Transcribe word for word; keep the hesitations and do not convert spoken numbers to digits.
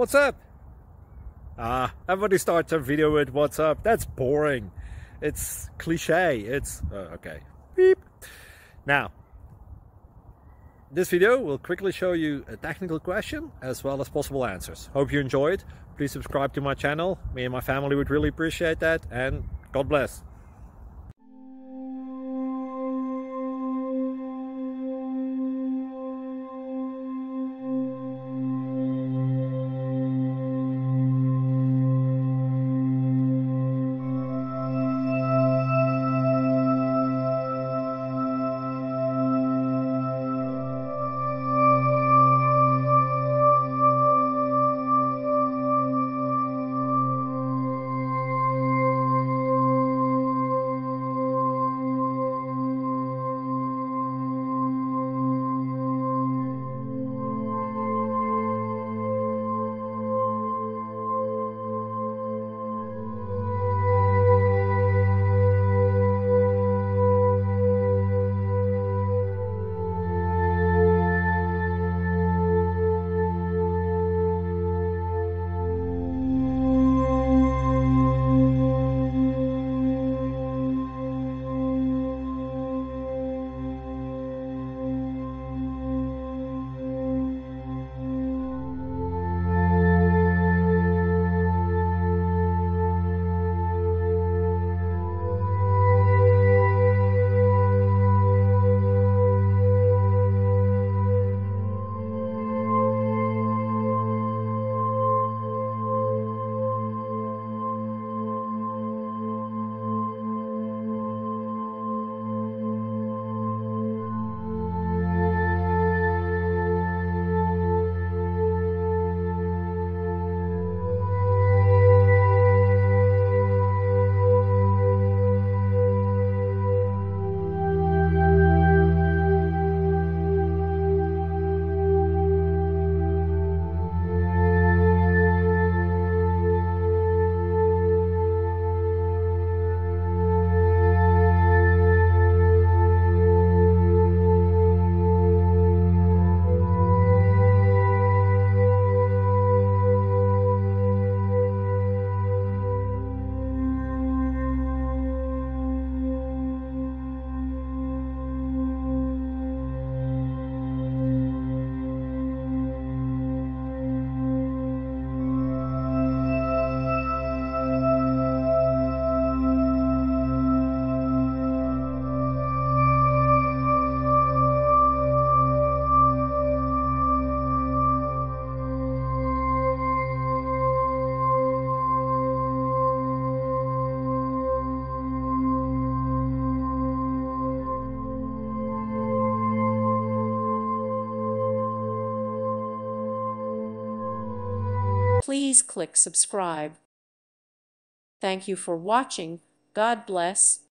What's up? Ah, everybody starts a video with what's up. That's boring. It's cliche. It's uh, okay. Beep. Now, this video will quickly show you a technical question as well as possible answers. Hope you enjoyed. Please subscribe to my channel. Me and my family would really appreciate that, and God bless. Please click subscribe. Thank you for watching. God bless.